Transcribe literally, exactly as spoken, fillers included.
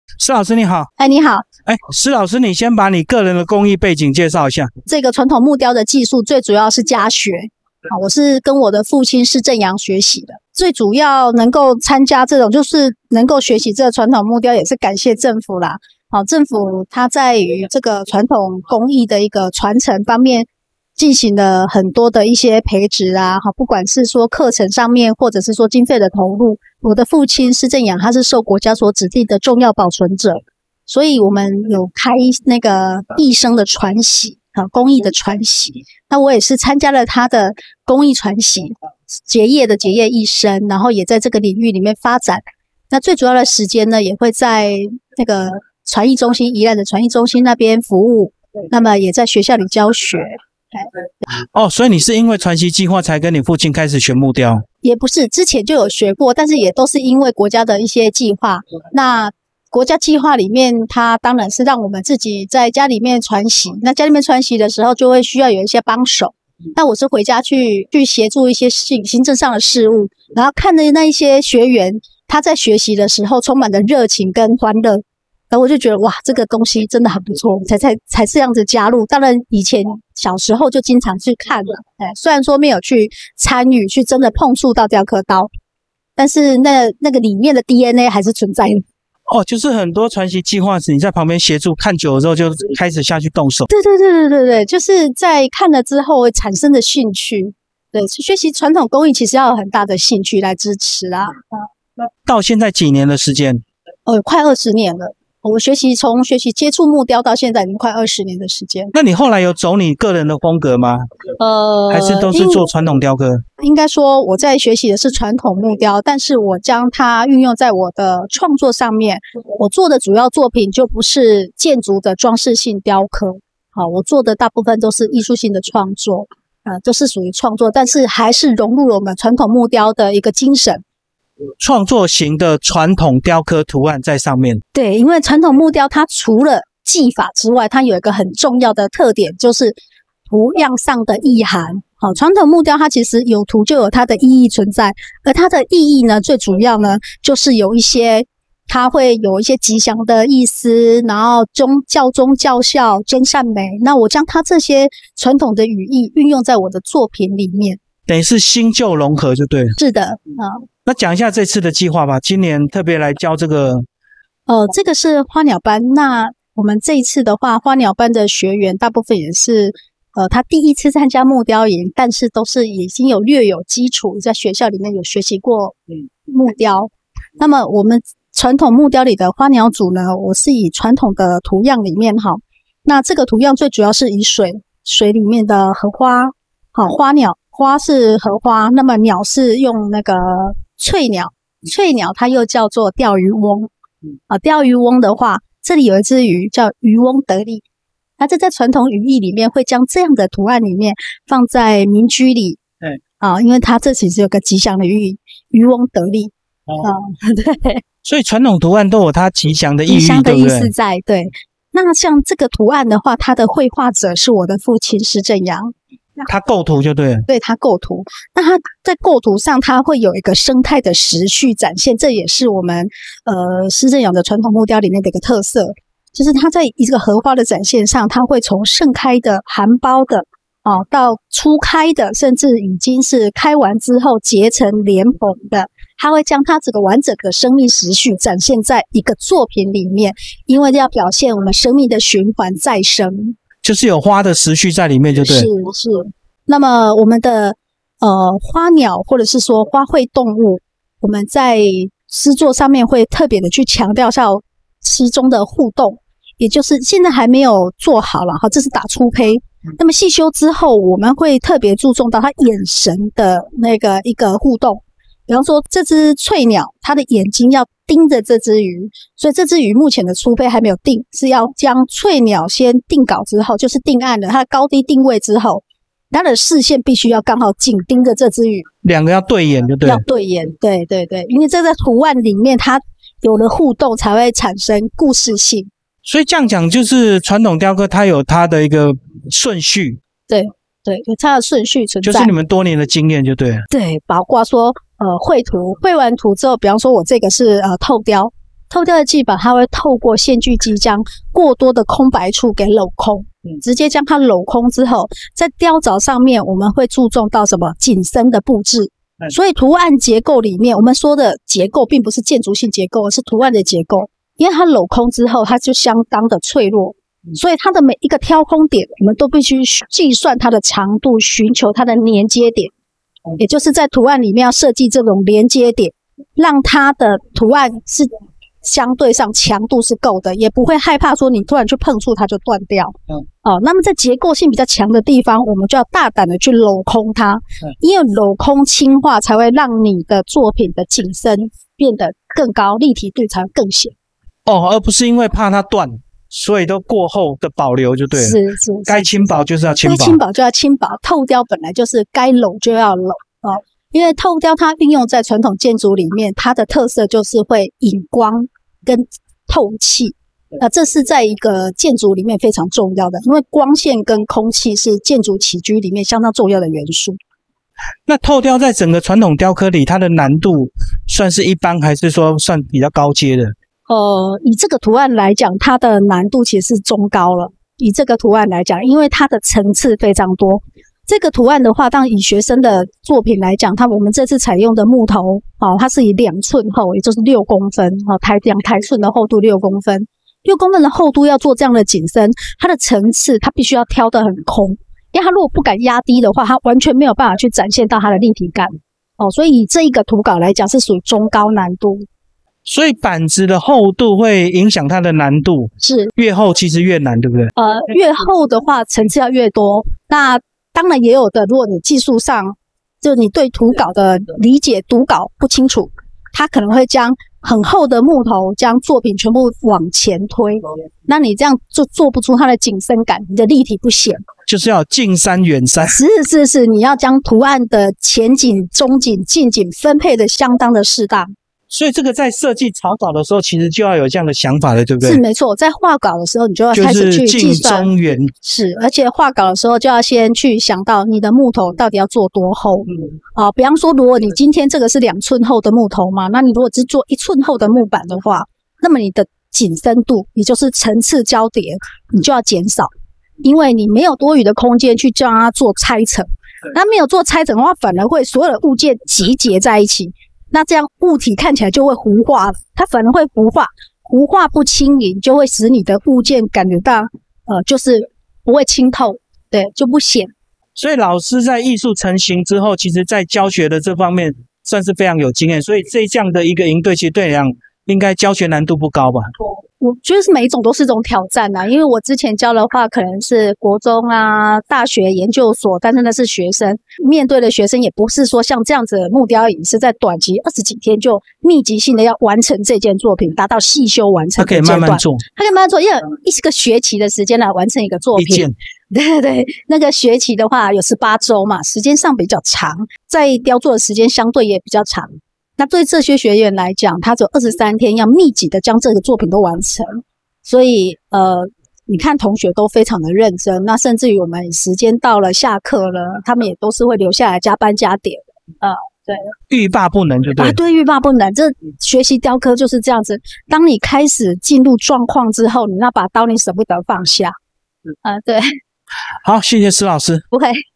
施老师你好。 哎，你好。 哎，施老师，你先把你个人的工艺背景介绍一下。 这个传统木雕的技术最主要是家学啊，我是跟我的父亲施正阳学习的。最主要能够参加这种，就是能够学习这个传统木雕，也是感谢政府啦。好，政府它在于这个传统工艺的一个传承方面，进行了很多的一些培植啊，好，不管是说课程上面，或者是说经费的投入。我的父亲施正阳，他是受国家所指定的重要保存者，所以我们有开那个艺生的传习啊，工艺的传习。那我也是参加了他的工艺传习，结业的结业艺生，然后也在这个领域里面发展。那最主要的时间呢，也会在那个传艺中心，宜兰的传艺中心那边服务，那么也在学校里教学。 哦，所以你是因为传习计划才跟你父亲开始学木雕？ 也不是，之前就有学过，但是也都是因为国家的一些计划。那国家计划里面，它当然是让我们自己在家里面传习。那家里面传习的时候，就会需要有一些帮手。那我是回家去去协助一些行行政上的事务，然后看着那一些学员他在学习的时候充满了热情跟欢乐。然后我就觉得哇，这个东西真的很不错，才才才这样子加入。当然以前小时候就经常去看了，哎，虽然说没有去参与，去真的碰触到雕刻刀，但是那那个里面的 D N A 还是存在的。 哦，就是很多传习计划时，你在旁边协助看久了之后，就开始下去动手。 对对对对对对，就是在看了之后会产生的兴趣。对，学习传统工艺其实要有很大的兴趣来支持啦。 那到现在几年的时间？ 哦，快二十年了。我学习从学习接触木雕到现在已经快二十年的时间。 那你后来有走你个人的风格吗？呃，还是都是做传统雕刻？ 应该说我在学习的是传统木雕，但是我将它运用在我的创作上面。我做的主要作品就不是建筑的装饰性雕刻，好，我做的大部分都是艺术性的创作，呃，都是属于创作，但是还是融入了我们传统木雕的一个精神。 创作型的传统雕刻图案在上面。 对，因为传统木雕它除了技法之外，它有一个很重要的特点，就是图样上的意涵。好，传统木雕它其实有图就有它的意义存在，而它的意义呢，最主要呢就是有一些它会有一些吉祥的意思，然后宗教宗教孝兼善美。那我将它这些传统的语义运用在我的作品里面， 等于是新旧融合就对了。 是的，啊、嗯。 那讲一下这次的计划吧，今年特别来教这个。 呃，这个是花鸟班。那我们这一次的话，花鸟班的学员大部分也是，呃，他第一次参加木雕营，但是都是已经有略有基础，在学校里面有学习过木雕。那么我们传统木雕里的花鸟组呢，我是以传统的图样里面哈，那这个图样最主要是以水水里面的荷花，好，花鸟花是荷花，那么鸟是用那个翠鸟，翠鸟它又叫做钓鱼翁啊。钓鱼翁的话，这里有一只鱼叫渔翁得利，那这在传统语义里面会将这样的图案里面放在民居里， 对啊，因为它这其实有个吉祥的寓意，渔翁得利、哦、啊，对， 所以传统图案都有它吉祥的意义， 吉祥的意思在， 对, 对。那像这个图案的话，它的绘画者是我的父亲施正阳。 他构图就对了， 对，他构图。那他在构图上，他会有一个生态的时序展现，这也是我们呃施正阳的传统木雕里面的一个特色，就是他在一个荷花的展现上，他会从盛开的、含苞的啊、哦，到初开的，甚至已经是开完之后结成莲蓬的，他会将他这个完整的生命时序展现在一个作品里面，因为要表现我们生命的循环再生。 就是有花的时序在里面就对了。 是是。那么我们的呃花鸟或者是说花卉动物，我们在诗作上面会特别的去强调到诗中的互动，也就是现在还没有做好了哈，这是打初胚。那么细修之后，我们会特别注重到它眼神的那个一个互动。比方说这只翠鸟，它的眼睛要盯着这只鱼，所以这只鱼目前的初胚还没有定，是要将翠鸟先定稿之后，就是定案了，它的高低定位之后，它的视线必须要刚好紧盯着这只鱼， 两个要对眼就对了， 要对眼，对对对，因为这在图案里面它有了互动才会产生故事性。 所以这样讲就是传统雕刻它有它的一个顺序， 对对，有它的顺序存在， 就是你们多年的经验就对了。 对，包括说呃绘图，绘完图之后，比方说我这个是呃透雕， 透雕的技法，它会透过线锯机将过多的空白处给镂空，嗯，直接将它镂空之后，在雕凿上面我们会注重到什么景深的布置。嗯，所以图案结构里面，我们说的结构并不是建筑性结构，而是图案的结构。因为它镂空之后，它就相当的脆弱，嗯，所以它的每一个挑空点，我们都必须计算它的长度，寻求它的连接点，嗯，也就是在图案里面要设计这种连接点，让它的图案是相对上强度是够的，也不会害怕说你突然去碰触它就断掉。嗯，哦，那么在结构性比较强的地方，我们就要大胆的去镂空它，嗯，因为镂空轻化才会让你的作品的景深变得更高，立体度才会更显。 哦，而不是因为怕它断，所以都过后的保留就对了。 是是，是该轻薄就是要轻薄， 该轻薄就要轻薄。透雕本来就是该镂就要镂哦，因为透雕它运用在传统建筑里面，它的特色就是会引光跟透气，那这是在一个建筑里面非常重要的，因为光线跟空气是建筑起居里面相当重要的元素。 那透雕在整个传统雕刻里，它的难度算是一般，还是说算比较高阶的？ 呃，以这个图案来讲，它的难度其实是中高了。以这个图案来讲，因为它的层次非常多。这个图案的话，当然以学生的作品来讲，它我们这次采用的木头，哦，它是以两寸厚，也就是六公分，哦，台两台寸的厚度六公分，六公分的厚度要做这样的景深，它的层次它必须要挑得很空，因为它如果不敢压低的话，它完全没有办法去展现到它的立体感，哦，所以以这一个图稿来讲是属于中高难度。 所以板子的厚度会影响它的难度， 是越厚其实越难，对不对？ 呃，越厚的话层次要越多，那当然也有的，如果你技术上就你对图稿的理解读稿不清楚，他可能会将很厚的木头将作品全部往前推，那你这样就做不出它的景深感，你的立体不显。 就是要近山远山。 是是是，你要将图案的前景、中景、近景分配的相当的适当。 所以这个在设计草稿的时候，其实就要有这样的想法了，对不对？ 是没错，在画稿的时候，你就要开始去计算。 就是近中远。 是，而且画稿的时候就要先去想到你的木头到底要做多厚。嗯。啊，比方说，如果你今天这个是两寸厚的木头嘛，那你如果只做一寸厚的木板的话，那么你的景深度，也就是层次交叠，你就要减少，因为你没有多余的空间去叫它做拆层。那没有做拆层的话，反而会所有的物件集结在一起。那这样物体看起来就会糊化了，它反而会糊化，糊化不轻盈，就会使你的物件感觉到，呃，就是不会清透，对，就不显。 所以老师在艺术成型之后，其实在教学的这方面算是非常有经验，所以这样的一个营队，其实对你讲应该教学难度不高吧？ 我觉得是每一种都是一种挑战啊，因为我之前教的话可能是国中啊、大学、研究所，但是那是学生，面对的学生也不是说像这样子的木雕影是在短期二十几天就密集性的要完成这件作品，达到细修完成的阶段。 他可以慢慢做， 他可以慢慢做，因为一个学期的时间来完成一个作品。 一件， 对对对，那个学期的话有十八周嘛，时间上比较长，在雕作的时间相对也比较长。那对这些学员来讲，他只有二十三天要密集的将这个作品都完成，所以呃，你看同学都非常的认真，那甚至于我们时间到了下课了，他们也都是会留下来加班加点的，呃，对， 欲罢不能就对了。 啊，对，欲罢不能，这学习雕刻就是这样子。当你开始进入状况之后，你那把刀你舍不得放下，呃，对。 好，谢谢施老师。 不会。